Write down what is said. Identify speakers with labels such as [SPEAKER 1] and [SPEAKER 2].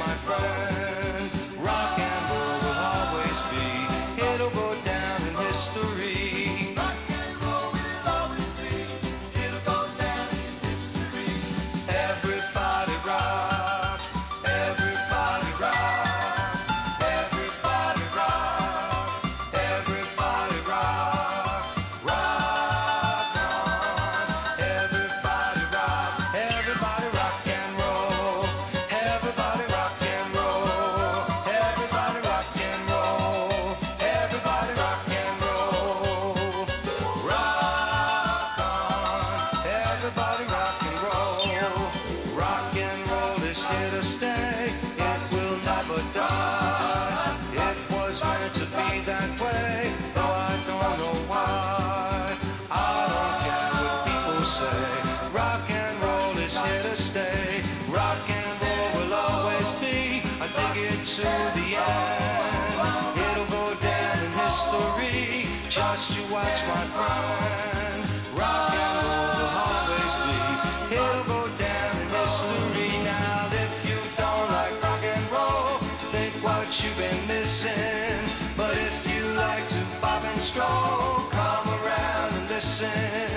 [SPEAKER 1] my friend. Rock and roll will always be, it'll go down in history.
[SPEAKER 2] Rock and roll will always be, it'll go down in history.
[SPEAKER 1] Everybody rock, everybody rock, everybody rock, everybody rock, rock on. Everybody rock, everybody rock and roll, everybody rock and roll, everybody rock and roll, everybody rock and roll, rock on. Everybody rock and roll. Rock and roll is here to stay, it will never die. It was meant to be that way, though I don't know why. I don't care what people say, rock and roll is here to stay. Rock and roll will always be, I dig it to the end. It'll go down in history, just you watch my friend. Rock and roll will always be, it'll go down in history. Now if you don't like rock and roll, think what you've been missing. But if you like to bob and stroll, come around and listen.